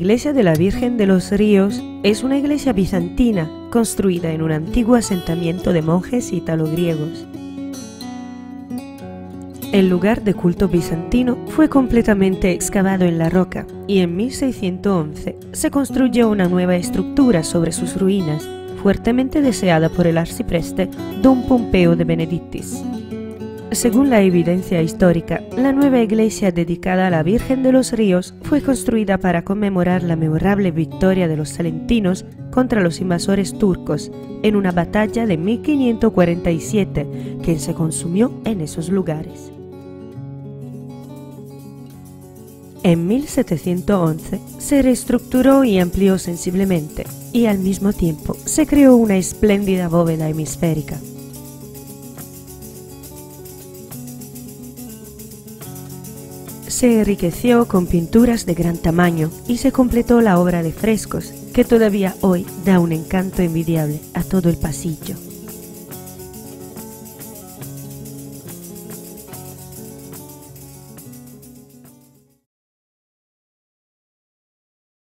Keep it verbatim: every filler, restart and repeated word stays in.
iglesia de la Virgen de los Ríos es una iglesia bizantina construida en un antiguo asentamiento de monjes ítalo-griegos. El lugar de culto bizantino fue completamente excavado en la roca y en mil seiscientos once se construyó una nueva estructura sobre sus ruinas, fuertemente deseada por el arcipreste Don Pompeo de Benedictis. Según la evidencia histórica, la nueva iglesia dedicada a la Virgen de los Ríos fue construida para conmemorar la memorable victoria de los salentinos contra los invasores turcos en una batalla de mil quinientos cuarenta y siete que se consumió en esos lugares. En mil setecientos once se reestructuró y amplió sensiblemente, y al mismo tiempo se creó una espléndida bóveda hemisférica. Se enriqueció con pinturas de gran tamaño y se completó la obra de frescos, que todavía hoy da un encanto envidiable a todo el pasillo.